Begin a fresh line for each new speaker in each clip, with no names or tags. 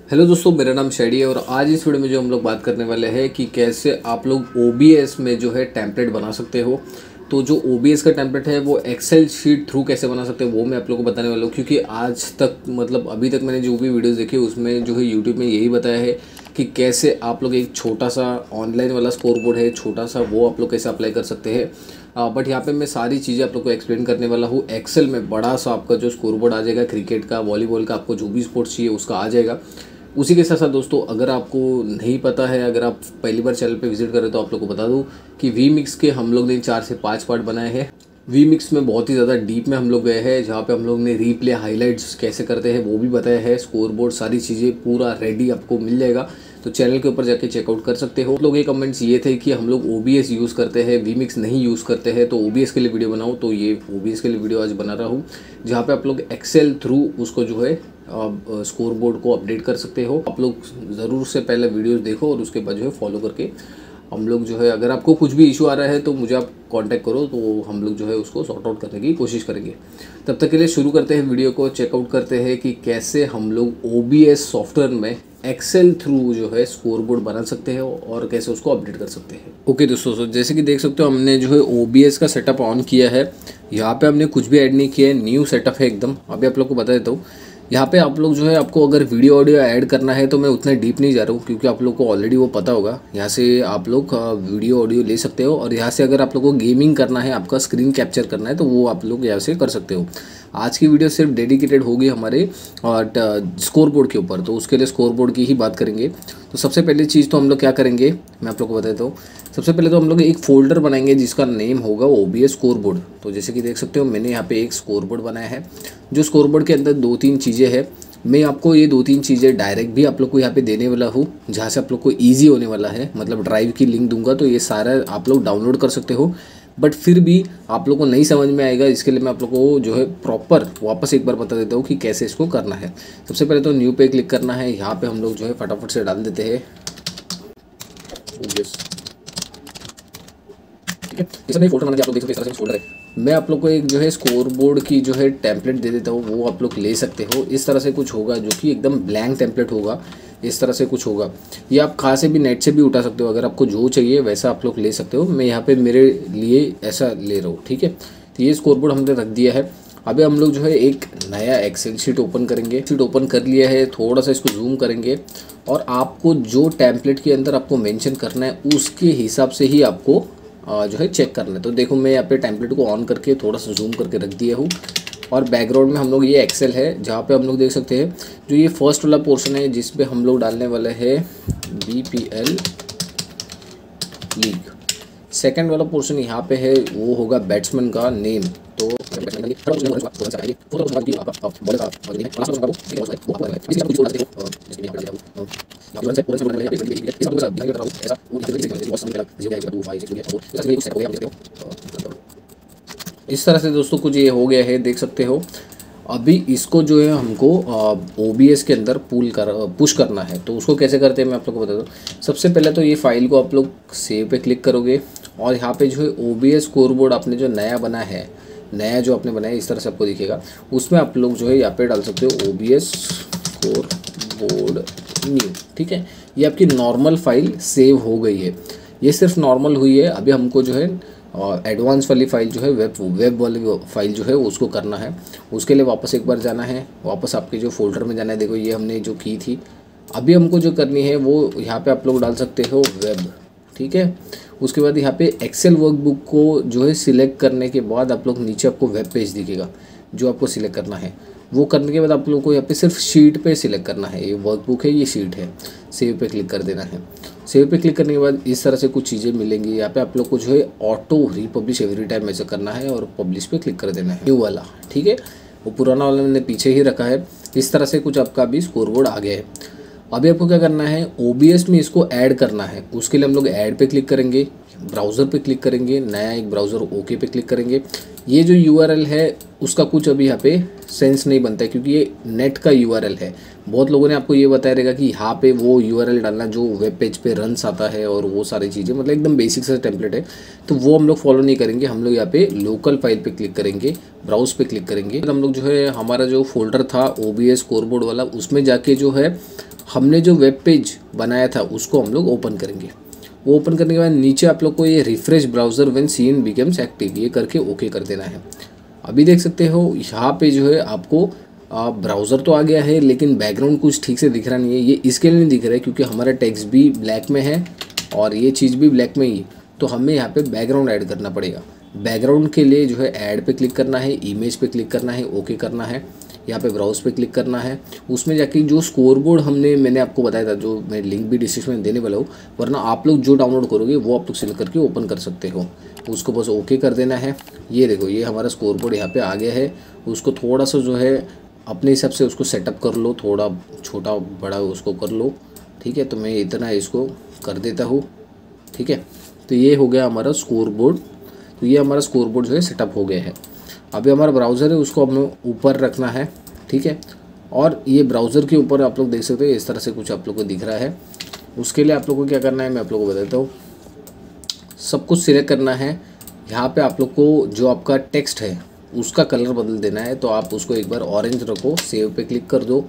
Hello दोस्तों, मेरा नाम शैडी है और आज इस वीडियो में जो हम लोग बात करने वाले हैं कि कैसे आप लोग OBS में जो है टेम्पलेट बना सकते हो। तो जो OBS का टेम्पलेट है वो एक्सेल शीट थ्रू कैसे बना सकते हैं वो मैं आप लोगों को बताने वाला हूँ। क्योंकि आज तक मतलब अभी तक मैंने जो भी वीडियोस देखी उसमें जो है यूट्यूब में यही बताया है कि कैसे आप लोग एक छोटा सा ऑनलाइन वाला स्कोर बोर्ड है छोटा सा, वो आप लोग कैसे अप्लाई कर सकते हैं। बट यहाँ पे मैं सारी चीज़ें आप लोग को एक्सप्लेन करने वाला हूँ। एक्सेल में बड़ा सा आपका जो स्कोर बोर्ड आ जाएगा, क्रिकेट का, वॉलीबॉल का, आपको जो भी स्पोर्ट्स चाहिए उसका आ जाएगा। उसी के साथ साथ दोस्तों, अगर आपको नहीं पता है, अगर आप पहली बार चैनल पे विजिट करें तो आप लोग को बता दूं कि वीमिक्स के हम लोग ने 4 से 5 पार्ट बनाए हैं। वीमिक्स में बहुत ही ज़्यादा डीप में हम लोग गए हैं, जहाँ पे हम लोग ने रीप्ले हाइलाइट्स कैसे करते हैं वो भी बताया है। स्कोर बोर्ड सारी चीज़ें पूरा रेडी आपको मिल जाएगा, तो चैनल के ऊपर जाके चेकआउट कर सकते हो। लोग ये कमेंट्स ये थे कि हम लोग OBS यूज़ करते हैं, वीमिक्स नहीं यूज़ करते हैं, तो OBS के लिए वीडियो बनाओ। तो ये OBS के लिए वीडियो आज बना रहा हूँ, जहाँ पे आप लोग एक्सेल थ्रू उसको जो है स्कोर बोर्ड को अपडेट कर सकते हो। आप लोग ज़रूर से पहले वीडियोस देखो और उसके बाद जो है फॉलो करके हम लोग जो है, अगर आपको कुछ भी इशू आ रहा है तो मुझे आप कांटेक्ट करो, तो हम लोग जो है उसको सॉर्ट आउट करने की कोशिश करेंगे। तब तक के लिए शुरू करते हैं वीडियो को, चेकआउट करते हैं कि कैसे हम लोग OBS सॉफ्टवेयर में एक्सेल थ्रू जो है स्कोर बोर्ड बना सकते हैं और कैसे उसको अपडेट कर सकते हैं। ओके दोस्तों, जैसे कि देख सकते हो हमने जो है OBS का सेटअप ऑन किया है। यहाँ पे हमने कुछ भी ऐड नहीं किया है, न्यू सेटअप है एकदम। अभी आप लोग को बता देता हूँ, यहाँ पे आप लोग जो है, आपको अगर वीडियो ऑडियो ऐड करना है तो मैं उतना डीप नहीं जा रहा हूँ, क्योंकि आप लोग को ऑलरेडी वो पता होगा। यहाँ से आप लोग वीडियो ऑडियो ले सकते हो, और यहाँ से अगर आप लोग को गेमिंग करना है, आपका स्क्रीन कैप्चर करना है, तो वो आप लोग यहाँ से कर सकते हो। आज की वीडियो सिर्फ डेडिकेटेड होगी हमारे स्कोर बोर्ड के ऊपर, तो उसके लिए स्कोर बोर्ड की ही बात करेंगे। तो सबसे पहली चीज़ तो हम लोग क्या करेंगे, मैं आप लोग को बता देता हूँ। सबसे पहले तो हम लोग एक फोल्डर बनाएंगे जिसका नेम होगा OBS स्कोर बोर्ड। तो जैसे कि देख सकते हो मैंने यहाँ पे एक स्कोर बोर्ड बनाया है, जो स्कोर बोर्ड के अंदर 2-3 चीज़ें हैं। मैं आपको ये 2-3 चीज़ें डायरेक्ट भी आप लोग को यहाँ पे देने वाला हूँ, जहाँ से आप लोग को ईजी होने वाला है। मतलब ड्राइव की लिंक दूंगा तो ये सारा आप लोग डाउनलोड कर सकते हो। बट फिर भी आप लोग को नहीं समझ में आएगा, इसके लिए मैं आप लोग को जो है प्रॉपर वापस एक बार बता देता हूँ कि कैसे इसको करना है। सबसे पहले तो न्यू पे क्लिक करना है। यहाँ पे हम लोग जो है फटाफट से डाल देते हैं OBS, ठीक है। जैसे मैं फोल्डर बना दिया, आप लोग देख सकते हैं इस तरह से फोल्डर है। मैं आप लोग को एक जो है स्कोर बोर्ड की जो है टेम्पलेट दे देता हूँ, वो आप लोग ले सकते हो। इस तरह से कुछ होगा, जो कि एकदम ब्लैंक टेम्पलेट होगा। इस तरह से कुछ होगा, ये आप कहाँ से भी नेट से भी उठा सकते हो। अगर आपको जो चाहिए वैसा आप लोग ले सकते हो। मैं यहाँ पे मेरे लिए ऐसा ले रहा हूँ, ठीक है। तो ये स्कोर बोर्ड हमने रख दिया है। अभी हम लोग जो है एक नया एक्सेल शीट ओपन करेंगे। शीट ओपन कर लिया है, थोड़ा सा इसको जूम करेंगे, और आपको जो टेम्पलेट के अंदर आपको मेंशन करना है उसके हिसाब से ही आपको जो है चेक करना है। तो देखो मैं यहाँ पे टेम्पलेट को ऑन करके थोड़ा सा जूम करके रख दिया हूँ, और बैकग्राउंड में हम लोग ये एक्सेल है, जहाँ पे हम लोग देख सकते हैं जो ये फर्स्ट वाला पोर्शन है जिस पे हम लोग डालने वाले हैं BPL लीग। सेकंड वाला पोर्शन यहाँ पे है, वो होगा बैट्समैन का नेम। तो इस तरह से दोस्तों कुछ ये हो गया है, देख सकते हो। अभी इसको जो है हमको OBS के अंदर पुश करना है। तो उसको कैसे करते हैं मैं आप लोग को बता दूँ। सबसे पहले तो ये फाइल को आप लोग सेव पे क्लिक करोगे, और यहाँ पे जो है OBS स्कोर बोर्ड आपने जो नया बना है, नया जो आपने बनाया इस तरह से आपको दिखेगा, उसमें आप लोग जो है यहाँ पे डाल सकते हो OBS स्कोर बोर्ड न्यू, ठीक है। ये आपकी नॉर्मल फाइल सेव हो गई है, ये सिर्फ नॉर्मल हुई है। अभी हमको जो है एडवांस वाली फाइल जो है, वेब वाली फाइल जो है उसको करना है। उसके लिए वापस एक बार जाना है, वापस आपके जो फोल्डर में जाना है। देखो ये हमने जो की थी, अभी हमको जो करनी है वो यहाँ पे आप लोग डाल सकते हो वेब, ठीक है। उसके बाद यहाँ पे एक्सेल वर्कबुक को जो है सिलेक्ट करने के बाद आप लोग नीचे आपको वेब पेज दिखेगा जो आपको सिलेक्ट करना है। वो करने के बाद आप लोगों को यहाँ पे सिर्फ शीट पे सिलेक्ट करना है। ये वर्कबुक है, ये शीट है, सेव पे क्लिक कर देना है। सेव पे क्लिक करने के बाद इस तरह से कुछ चीज़ें मिलेंगी। यहाँ पे आप लोग को जो है ऑटो रीपब्लिश एवरी टाइम ऐसा करना है, और पब्लिश पे क्लिक कर देना है, न्यू वाला, ठीक है। वो पुराना वाला मैंने पीछे ही रखा है। इस तरह से कुछ आपका भी स्कोर बोर्ड आ गया है। अभी आपको क्या करना है, OBS में इसको ऐड करना है। उसके लिए हम लोग ऐड पे क्लिक करेंगे, ब्राउज़र पे क्लिक करेंगे, नया एक ब्राउज़र ओके पे क्लिक करेंगे। ये जो URL है उसका कुछ अभी यहाँ पे सेंस नहीं बनता है, क्योंकि ये नेट का URL है। बहुत लोगों ने आपको ये बताया रहेगा कि यहाँ पे वो URL डालना जो वेब पेज पे रन्स आता है, और वो सारी चीज़ें, मतलब एकदम बेसिक सा टेम्पलेट है। तो वो हम लोग फॉलो नहीं करेंगे। हम लोग यहाँ पे लोकल फाइल पे क्लिक करेंगे, ब्राउज पे क्लिक करेंगे। हम लोग जो है हमारा जो फोल्डर था OBS स्कोर बोर्ड वाला, उसमें जाके जो है हमने जो वेब पेज बनाया था उसको हम लोग ओपन करेंगे। वो ओपन करने के बाद नीचे आप लोग को ये refresh browser when scene becomes active, ये करके ओके कर देना है। अभी देख सकते हो यहाँ पे जो है आपको ब्राउज़र तो आ गया है, लेकिन बैकग्राउंड कुछ ठीक से दिख रहा नहीं है। ये इसके लिए नहीं दिख रहा है क्योंकि हमारा टेक्स्ट भी ब्लैक में है और ये चीज़ भी ब्लैक में ही है, तो हमें यहाँ पे बैकग्राउंड ऐड करना पड़ेगा। बैकग्राउंड के लिए जो है ऐड पे क्लिक करना है, इमेज पे क्लिक करना है, ओके करना है, यहाँ पे ब्राउज पे क्लिक करना है। उसमें जाके जो स्कोरबोर्ड मैंने आपको बताया था, जो मैं लिंक भी डिस्क्रिप्शन में देने वाला हूँ, वरना आप लोग जो डाउनलोड करोगे वो आप लोग सिलेक्ट करके ओपन कर सकते हो। उसको बस ओके कर देना है। ये देखो ये हमारा स्कोरबोर्ड यहाँ पे आ गया है। उसको थोड़ा सा जो है अपने हिसाब से उसको सेटअप कर लो, थोड़ा छोटा बड़ा उसको कर लो, ठीक है। तो मैं इतना इसको कर देता हूँ, ठीक है। तो ये हो गया हमारा स्कोरबोर्ड। तो ये हमारा स्कोरबोर्ड जो है सेटअप हो गया है। अभी हमारा ब्राउज़र है उसको हमें ऊपर रखना है, ठीक है। और ये ब्राउज़र के ऊपर आप लोग देख सकते हो इस तरह से कुछ आप लोग को दिख रहा है। उसके लिए आप लोग को क्या करना है मैं आप लोग को बताता हूँ। सब कुछ सिलेक्ट करना है। यहाँ पे आप लोग को जो आपका टेक्स्ट है उसका कलर बदल देना है। तो आप उसको एक बार ऑरेंज रखो, सेव पे क्लिक कर दो।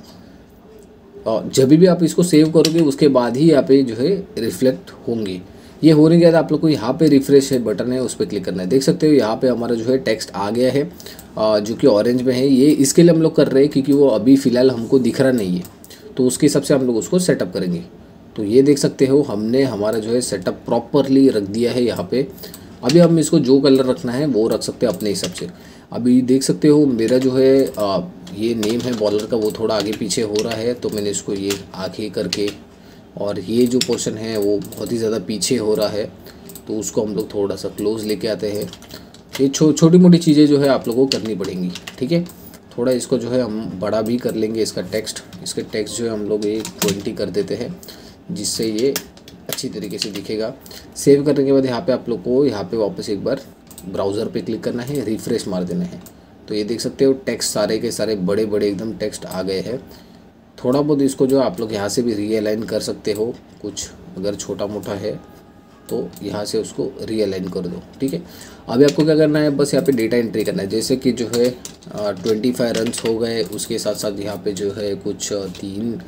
और जब भी आप इसको सेव करोगे उसके बाद ही यहाँ पे जो है रिफ्लेक्ट होंगे। ये होने के बाद आप लोग को यहाँ पे रिफ्रेश है बटन है, उस पर क्लिक करना है। देख सकते हो यहाँ पे हमारा जो है टेक्स्ट आ गया है, जो कि ऑरेंज में है। ये इसके लिए हम लोग कर रहे हैं क्योंकि वो अभी फ़िलहाल हमको दिख रहा नहीं है, तो उसके हिसाब से हम लोग उसको सेटअप करेंगे। तो ये देख सकते हो हमने हमारा जो है सेटअप प्रॉपरली रख दिया है यहाँ पे। अभी हम इसको जो कलर रखना है वो रख सकते हैं अपने हिसाब से। अभी देख सकते हो मेरा जो है ये नेम है बॉलर का, वो थोड़ा आगे पीछे हो रहा है, तो मैंने इसको ये आगे करके, और ये जो पोर्शन है वो बहुत ही ज़्यादा पीछे हो रहा है, तो उसको हम लोग थोड़ा सा क्लोज लेके आते हैं। ये छोटी मोटी चीज़ें जो है आप लोगों को करनी पड़ेंगी, ठीक है। थोड़ा इसको जो है हम बड़ा भी कर लेंगे इसका टेक्स्ट। इसके टेक्स्ट जो है हम लोग ये 20 कर देते हैं, जिससे ये अच्छी तरीके से दिखेगा। सेव करने के बाद यहाँ पे आप लोग को यहाँ पे वापस एक बार ब्राउज़र पे क्लिक करना है, रिफ्रेश मार देना है। तो ये देख सकते हो टेक्स्ट सारे के सारे बड़े बड़े एकदम टेक्स्ट आ गए हैं। थोड़ा बहुत इसको जो आप लोग यहाँ से भी रीअलाइन कर सकते हो, कुछ अगर छोटा मोटा है तो यहाँ से उसको रीअलाइन कर दो, ठीक है। अभी आपको क्या करना है, बस यहाँ पे डेटा एंट्री करना है। जैसे कि जो है 25 रन्स हो गए, उसके साथ साथ यहाँ पे जो है कुछ 3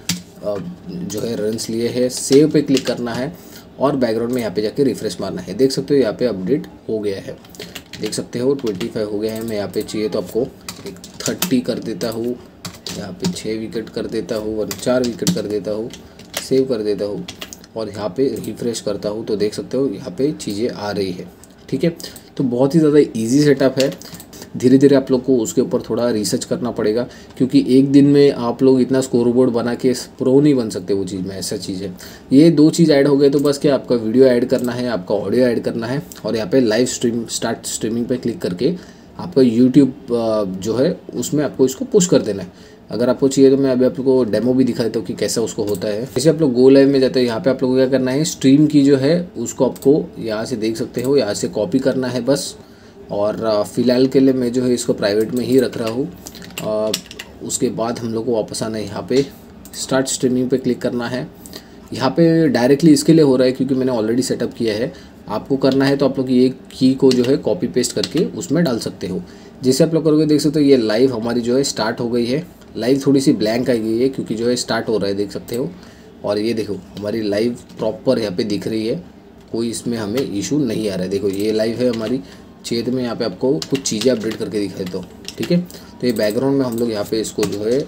जो है रन्स लिए हैं। सेव पे क्लिक करना है और बैकग्राउंड में यहाँ पे जाके रिफ्रेश मारना है। देख सकते हो यहाँ पे अपडेट हो गया है, देख सकते हो 25 हो गया है। मैं यहाँ पे चाहिए तो आपको एक 30 कर देता हूँ, यहाँ पे 6 विकेट कर देता हूँ और 4 विकेट कर देता हूँ, सेव कर देता हूँ और यहाँ पे रिफ्रेश करता हूँ। तो देख सकते हो यहाँ पे चीज़ें आ रही है, ठीक है। तो बहुत ही ज़्यादा इजी सेटअप है। धीरे धीरे आप लोग को उसके ऊपर थोड़ा रिसर्च करना पड़ेगा, क्योंकि एक दिन में आप लोग इतना स्कोरबोर्ड बना के प्रो नहीं बन सकते वो चीज़ में, ऐसा चीज़ है। ये 2 चीज़ ऐड हो गए तो बस क्या आपका वीडियो ऐड करना है, आपका ऑडियो ऐड करना है, और यहाँ पे लाइव स्ट्रीम स्टार्ट स्ट्रीमिंग पे क्लिक करके आपका यूट्यूब जो है उसमें आपको इसको पुश कर देना है। अगर आपको चाहिए तो मैं अभी आप लोग को डेमो भी दिखा देता हूँ कि कैसा उसको होता है। जैसे आप लोग गो लाइव में जाते हो, यहाँ पे आप लोग को क्या करना है, स्ट्रीम की जो है उसको आपको यहाँ से देख सकते हो, यहाँ से कॉपी करना है बस। और फ़िलहाल के लिए मैं जो है इसको प्राइवेट में ही रख रहा हूँ। उसके बाद हम लोग को वापस आना है, यहाँ पे स्टार्ट स्ट्रीमिंग पे क्लिक करना है। यहाँ पे डायरेक्टली इसके लिए हो रहा है क्योंकि मैंने ऑलरेडी सेटअप किया है। आपको करना है तो आप लोग ये की को जो है कॉपी पेस्ट करके उसमें डाल सकते हो। जैसे आप लोग करोगे देख सकते हो ये लाइव हमारी जो है स्टार्ट हो गई है। लाइव थोड़ी सी ब्लैंक आई गई है क्योंकि जो है स्टार्ट हो रहा है, देख सकते हो। और ये देखो हमारी लाइव प्रॉपर यहाँ पे दिख रही है, कोई इसमें हमें इशू नहीं आ रहा है। देखो ये लाइव है हमारी। छेद में यहाँ पे आपको कुछ चीज़ें अपडेट करके दिखाई दो, ठीक है। तो ये बैकग्राउंड में हम लोग यहाँ पे इसको जो है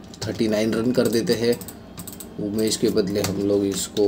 39 रन कर देते हैं। उमेश के बदले हम लोग इसको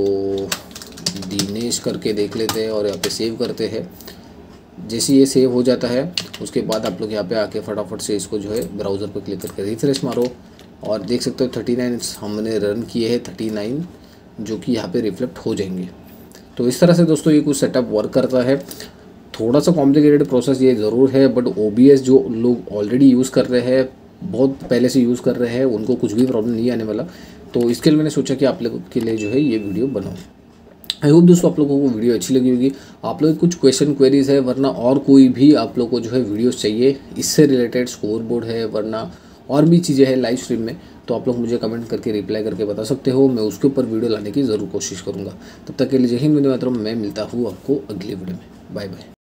दिनेश करके देख लेते हैं और यहाँ पे सेव करते हैं। जैसे ये सेव हो जाता है उसके बाद आप लोग यहाँ पे आके फटाफट से इसको जो है ब्राउज़र पर क्लिक करके रिफ्रेश मारो और देख सकते हो 39 हमने रन किए हैं, 39 जो कि यहाँ पे रिफ्लेक्ट हो जाएंगे। तो इस तरह से दोस्तों ये कुछ सेटअप वर्क करता है। थोड़ा सा कॉम्प्लिकेटेड प्रोसेस ये ज़रूर है, बट OBS जो लोग ऑलरेडी यूज़ कर रहे हैं, बहुत पहले से यूज़ कर रहे हैं, उनको कुछ भी प्रॉब्लम नहीं आने वाला। तो इसके लिए मैंने सोचा कि आप लोगों के लिए जो है ये वीडियो बनाऊँ। आई होप दोस्तों आप लोगों को वीडियो अच्छी लगी होगी। आप लोग कुछ क्वेश्चन क्वेरीज है, वरना और कोई भी आप लोग को जो है वीडियोस चाहिए इससे रिलेटेड, स्कोरबोर्ड है वरना और भी चीज़ें हैं लाइव स्ट्रीम में, तो आप लोग मुझे कमेंट करके रिप्लाई करके बता सकते हो। मैं उसके ऊपर वीडियो लाने की ज़रूर कोशिश करूँगा। तब तक के लिए जय हिंद, वंदे मातरम। मैं मिलता हूँ आपको अगली वीडियो में। Bye bye.